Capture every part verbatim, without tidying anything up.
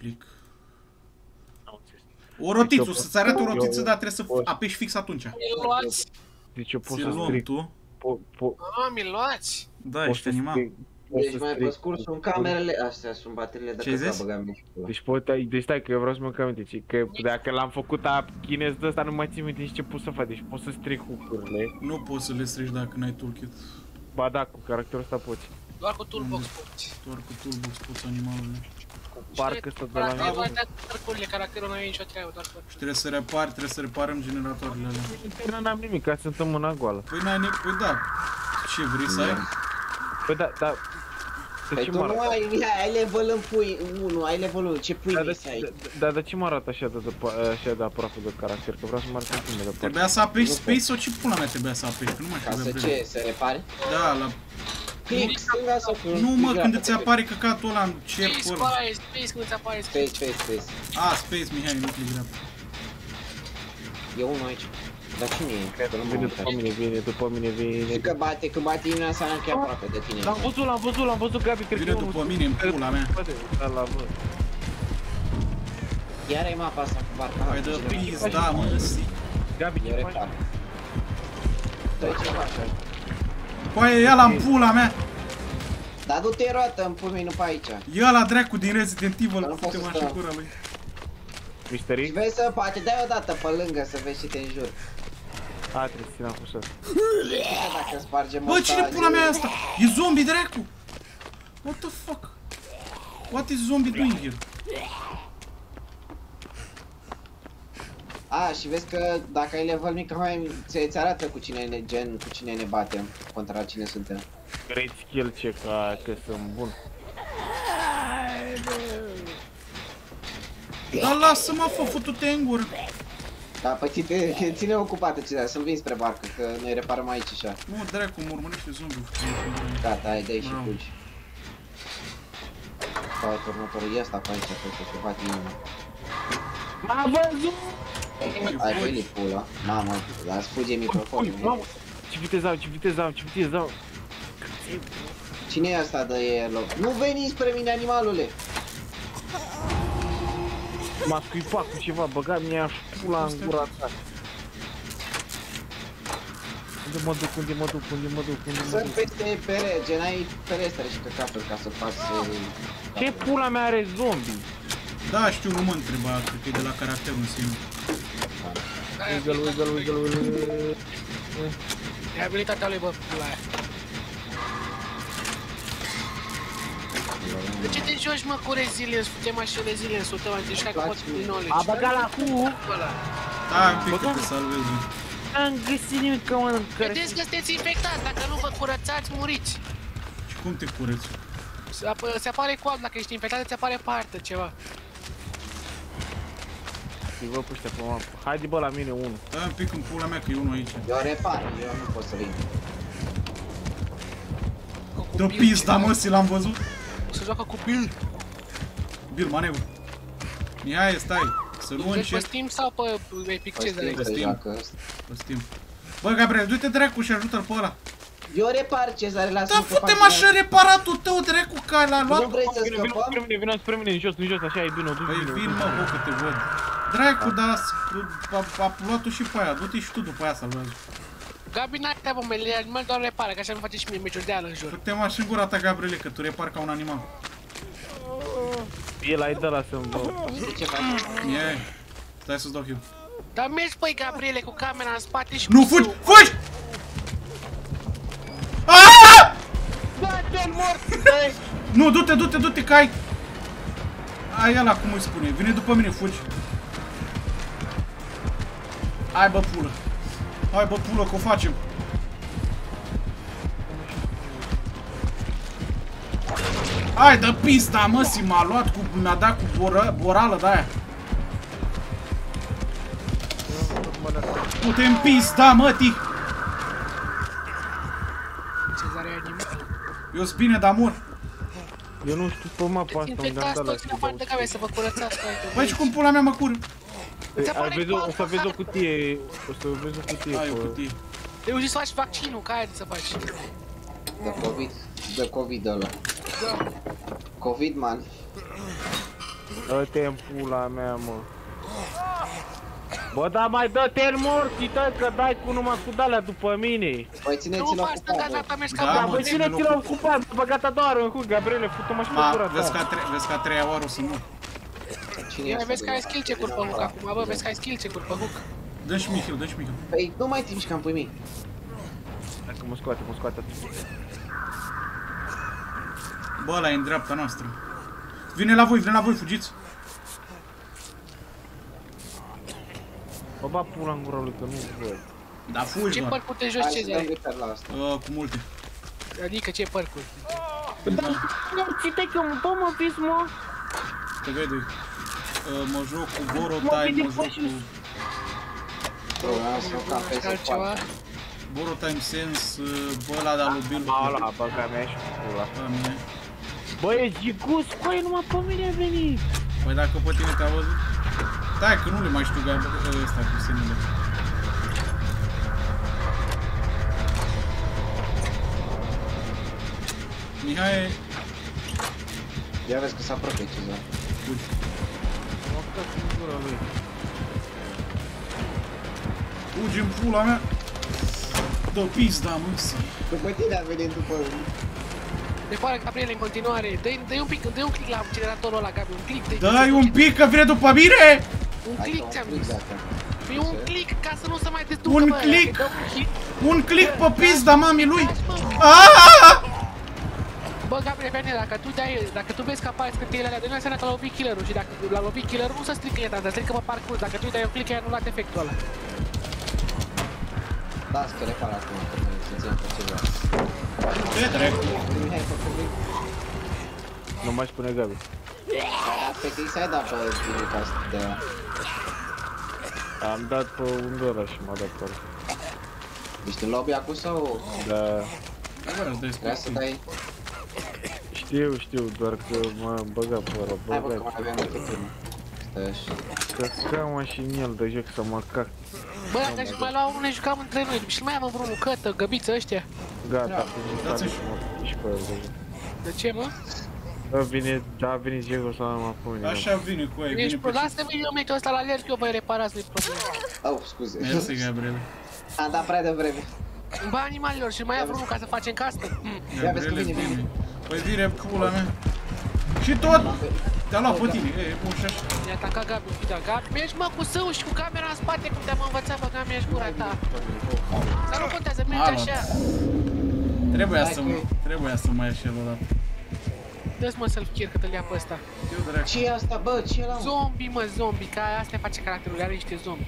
explic. O rotiță, să-ți arate o rotiță, dar trebuie să apeși fix atunci. Mi-l luați? Deci eu pot Ți-l să luăm stric. tu. Ah, mi-l luați? Da, ești animal. Deci mai pe scurt sunt camerele astea, sunt bateriile de căcat băgam și acolo. Deci pot, deci stai că eu vreau să mă cam aminte, că dacă l-am făcut a chinez de ăsta nu mai țin minte nici ce pot să fac, deci pot să stric hook-urile. Nu poți să le strici dacă n-ai toolkit. Ba da, cu caracterul ăsta poți. Doar cu toolbox poți. Doar cu toolbox poți animalele. Cu parcă ăsta de la mine. Caracterul, caracterul nu e nicio treabă, doar cu... Și trebuie să repari, trebuie să reparăm generatoarele alea. Nu n-am nimic, ca sunt în mâna goală. Păi n-ai nevoie, păi da. Ce vrei să ai? Păi da, da. Păi tu nu ai, Mihai, ai level în pui unu, ai level unu, ce pui vrei să ai? Da, dar ce mă arată așa de aproape de caracter, că vreau să mă arăt puțin de departe. Trebuia să apeși space sau ce pula mea trebuia să apeși, că nu mai știu. Ca să ce, să repare? Da, la... Click, stânga sau click? Nu mă, când îți apare căcatul ăla în cercul ăla. Space, space, când îți apare space. Space, space, space. A, space, Mihai, nu click dreapta. E unul aici. Dar cine e? Vine după mine, vine după mine, vine. Și că bate, când bate inima sa chiar aproape de tine. L-am văzut, l-am văzut, l-am văzut, Gabi, cred că vine după mine, în pula mea. Da, la văd. Iar ai mapa asta cu barca. Hai de pizda, mă, si. Gabi, ce faci? Dă-i ce faci? Păi, e ăla în pula mea. Dar du-te roată în pui, nu pe aici. E ăla dracu din Resident Evil, fute-mă așa cura lui. Misterii? Și vezi să, poate dai o dată pe lângă să vezi ce te înjur. A, trebuie să țin apusat. Dacă spargem bă, cine pula mea e asta? E zombie dracu! What the fuck? What is zombie doing here? A, și vezi că dacă ai level mic, mai ți arată cu cine ne gen, cu cine ne batem, contra cine suntem. Great skill check, că sunt bun. Dar lasă-mă, fă, futu-te în gură. Da, păi ține, ține ocupată ce să-mi vin spre barcă, că noi reparăm aici așa. Nu, dracu, mă urmărește zombie. Gata, hai, dă-i și fugi. Sau următorul e ăsta pe aici, cred că se bate inima. M-a văzut! Ai venit pula. Mamă, dar îți fuge microfonul. Ce viteză au, ce viteză au, ce viteză au. Cine e asta de yellow? Nu veni spre mine, animalule! M-a scuipat cu ceva, băga mi-a pula în gura ta. Unde mă duc, unde mă duc, unde mă duc, unde mă duc? Sunt peste pere, gen ai ferestre și căcaturi ca să faci... Ce pula mea are zombie? Da, știu, nu mă întreba, cred că e de la caracterul în sine. Uite-l, uite-l, uite-l, uite-l. E abilitatea lui, bă, pula aia. De ce te joci, mă, cu Resilience? Putem așa Resilience, o tău, te jucai cu mod din knowledge. A băgat la cu! Da, un pic că te salvezi. N-am găsit nimic ca mână în care... Vedeți că sunteți infectați, dacă nu vă curățați, muriți. Și cum te cureți? Se apare cu alb, dacă ești infectat, ți apare partă, ceva. Și vă puște pe mapă. Haide, bă, la mine unul. Da, un pic în pula mea, că e unul aici. Eu repar, eu nu pot să vin. Dă pizda, mă, si l-am văzut. Se joacă cu Bill. Bill, manevru. Mihai, stai. Să nu încet. Pe Steam sau pe Epic Cezare? Pe Steam. Pe Steam. Bă, Gabriel, du-te dracu și ajută-l pe ăla. Eu repar, Cezare, lasă-mă. Da, fute-mă așa reparatul tău, dracu, că l-a luat. Nu vrei să scăpăm? Vino spre mine, vino spre mine, în jos, în jos, așa e bine, o duci bine. Păi vin, mă, bă, că te văd. Dracu, dar a luat-o și pe aia, du-te și tu după aia salvează. Gabi, n-ai treabă, mele, animal doar repară, că așa nu face și mie meciuri de ală în jur. Fute-mă așa în gura ta, Gabriele, că tu repari ca un animal. El ai de la să-mi vă. Ce faci? Ie, stai să-ți dau heal. Dar mergi, băi, Gabriele, cu camera în spate și... Nu, fugi, fugi! Aaaa! Bate-l mort, băi! Nu, du-te, du-te, du-te, că ai... Ai ăla, cum îi spune, vine după mine, fugi. Hai, bă, pulă. Hai, bă, pulă, că o facem. Hai, dă pista, mă, si m-a luat cu... mi-a dat cu boră, borală de-aia. Du-te în pista, mătii! Cezare e animal. Eu sunt bine, dar mor. Eu nu știu pe mapa asta unde am dat la toți în afară de cameră să vă curățați. Băi, și cum pula mea mă cură? O să vezi o cutie, o să vezi o cutie. Ai o cutie. Reuși să faci vaccinul, ca aia să faci. De COVID, de COVID ăla. Da. COVID, man. Dă-te în pula mea, mă. Bă, dar mai dă-te în morții, tăi, că dai cu numai cu d-alea după mine. Păi țineți-l Nu faci stânga, ocupat, bă. gata, mergi Da, ca Da, mă, bă, ține-l ține-ți-l ocupat. ocupat, bă, gata doar în cu Gabriele, fută-mă și pe Ma, gura vezi că ta. a, tre vezi că a treia oară o să mor. Cine Bine, e vezi că ai asta, skill check-uri pe hook acum, bă, vezi că ai skill check-uri pe hook. Dă-și Michiu, dă-și Michiu. Păi nu mai timp că am pui mii. Hai că mă scoate, mă scoate. Bă, ăla e în dreapta noastră. Vine la voi, vine la voi, fugiți. Bă, ba pula în gura lui, că nu văd. Da, fugi Ce doar. părcuri te joci, Hai ce să dăm zi? repair la asta. Uh, cu multe. Adică ce părcuri? Cite că mă, bă, mă, fiți, mă. Te vede. Uh, mă joc cu Boro Time, mă joc cu Bă, asta nu cam pe să Altceva? fac. Boro Time Sense, uh, bă, ăla de-a lui Bill. Ala, bă, că mea și pula. A mine. Bă, e gigus, băi, numai pe mine a venit. Păi dacă pe tine te-a văzut. Stai că nu le mai știu Gabriel ăsta cu semnele. Mihai, Ia vezi că s-a apropie ceva. fugi. Mă cac în gura lui. Fugi în pula mea. Dă pizda, măsi. După tine a venit după... De pare Gabriel în continuare, dă-i dă un pic, dă un click la generatorul ăla, Gabi, un click, dă-i Dă-i un pic că vine după mine! un Hai click că ți-am un click zis. dacă. Păi un click ca să nu se mai desducă, Un bă, click! dacă dă un hit. Un click pe pizda mamii lui! Taci, mă. Aaaa! Bă, Gabriel, vene, dacă tu dai, dacă tu vezi că apare scânteile alea de nu înseamnă că l-a lovit killerul și dacă l-a lovit killerul nu se strică eta, se strică pe parcurs, dacă tu îi dai un click ai anulat efectul ăla. Las că repar acum, că nu se ține pe ceva. Ce dracu? Mihai, fă public. Nu mai spune Gabi. Dar pe că i-ai dat pe tine ca să te dea. Am dat pe un ăla și m-a dat pe ăla. Ești în lobby acum sau... Da, Trebuia să dai... știu, știu, doar că m-a băgat pe ăla, Hai bă, că băgat. mai aveam de făcut. Stai așa. Că cam și în el de joc să mă cac. Bă, dacă aș mai lua unul, ne jucam între noi și mai avem vreunul, cătă, găbiță ăștia. Gata, Da, principal și mă și pe el deja. De ce, mă? Da, vine, da, vine Diego să mă pune. Așa vine cu aia, Ești vine pro, pe lasă videometul ăsta la alerg, eu voi reparați, nu-i problemă. Au, scuze. Mersi, Gabriel. Am dat prea devreme. Bă, animalilor, și mai avem unul ca să facem castă. Ia vezi că Gabriel, vine, vine. Păi vine pula mea. Și tot! Te-a luat pe tine, e, bun și așa. Ne-a atacat Gabi, fi da, Gabi, mergi mă cu său și cu camera în spate, cum te-am învățat, bă, Gabi, ești gura ta. Dar nu contează, mergi Alo. așa. Trebuia Hai să că- mă, trebuia să mai ieși el ăla. Dă-ți mă self-care că te-l ia pe ăsta. Eu dracu. Ce e asta, bă? Ce e ăla? Zombie, mă, zombie, ca asta face caracterul, are niște zombi.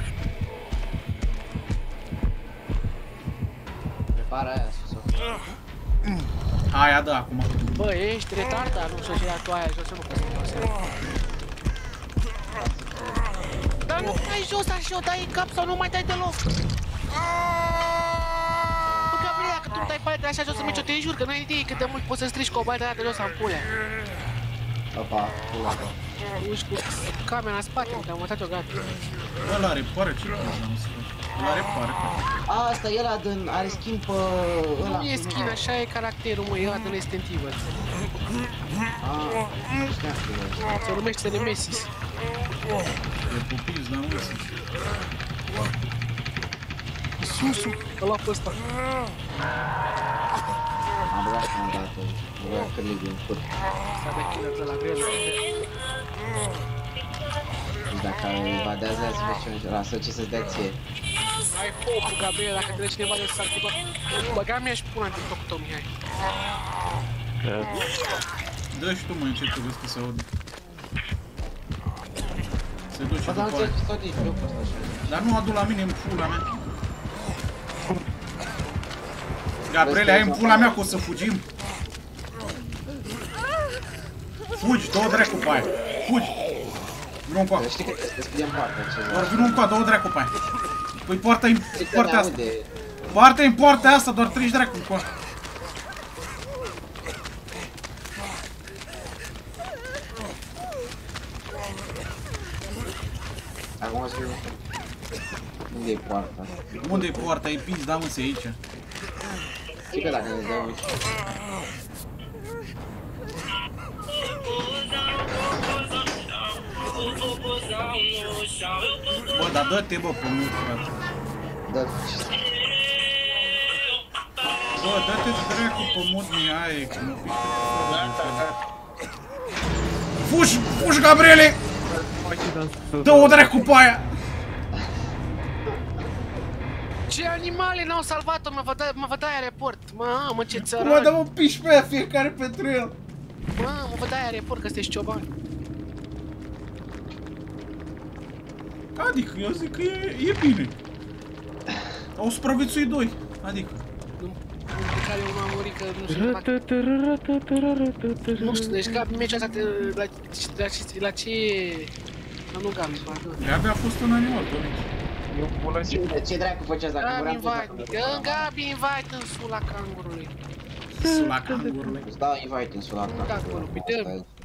Repara aia sus. Aia, da, acum. Bă, ești retardat, nu știu ce era tu aia jos, eu nu pot să mă Dar nu mai jos așa, o dai în cap sau nu mai dai deloc. Bă, Gabriela, că tu îmi dai paleta de așa jos în mici, te jur că nu ai idee cât de mult poți să strici cu o baltă de jos în pulea. Opa, pula ta. Uși cu camera în spate, te-am învățat eu, gata. Ăla repară, ce pula, nu se face. Ăla repară. A, asta e ăla din, are skin pe ăla. Nu e skin, așa e caracterul, mă, e ăla de Resident Evil. Ah, știam că e. Se numește Nemesis. E pupiz, dar nu se. Susu, ăla pe ăsta. Am băgat și am dat-o. Am băgat cârlig din cur. S-a dat killer de la greu. Deci dacă invadează, să vezi ce merge. Lasă ce să-ți dea ție. Ai focul, Gabriel, dacă trece cineva de s-ar fi bă. Băga mi-aș pune în TikTok-ul tău, Mihai. Dă și tu, mă, încet, că vezi că se aude. Se duce Bă, dar nu după aia. ți-ai tot aici, eu pe ăsta așa. Dar nu adu la mine în pula mea. Gabriele, ai în pula mea că o să fugim. Fugi, dă-o dracu pe aia. Fugi. Vino încoa. Dar știi că trebuie să deschidem partea ce Doar vino încoa, dă-o dracu pe aia. Păi poarta-i în Știi că ne partea asta. aude. Poarta-i în partea asta, doar treci dracu încoa. Acum o să fiu... Unde e poarta? Unde-i poarta? E pizda, mă, se aici. Știi că dacă ne dăm aici... Bă, dar dă-te, bă, pe mult, frate. Da, Bă, dă-te dracu pe mod Mihai, că mă piși pe Fugi, fugi, Gabriele! Dă-o dracu pe aia! Ce animale n-au salvat-o, mă văd, mă văd aia report. Mamă, ce Mă, țărani. dă-mă piși pe aia, fiecare pentru el. Mamă, mă văd aia report, că sunteți ciobani. Adică, eu zic că e, e bine. Au supraviețuit doi, adică. Nu, pe care eu m-am murit, că nu știu fac. Nu știu, deci Gabi, meciul ăsta, la, la, ce- la ce... La nu Gabi, pardon. Gabi a fost un animal, Tonici. Eu pula ce... Ce, ce dracu făceați dacă Gabi vreau invite, dă Gabi invite în sula cangurului. Sula cangurule. Îți dau invite în sula Da, acolo, pe dă.